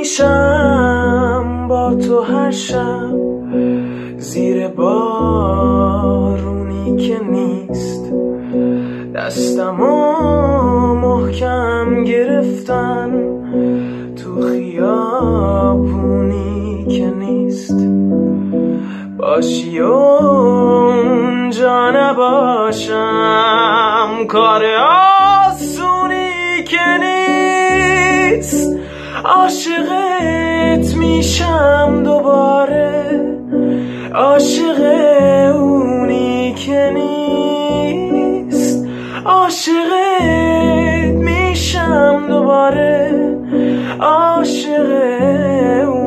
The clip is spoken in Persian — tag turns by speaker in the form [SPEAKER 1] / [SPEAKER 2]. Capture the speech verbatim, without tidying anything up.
[SPEAKER 1] میشم با تو هر شب زیر بارونی که نیست، دستمو محکم گرفتن تو خیابونی که نیست. باشی اونجا نباشم کار آسونی که نیست. عاشقت میشم دوباره، عاشق اونی که نیست. عاشقت میشم دوباره، عاشق اونی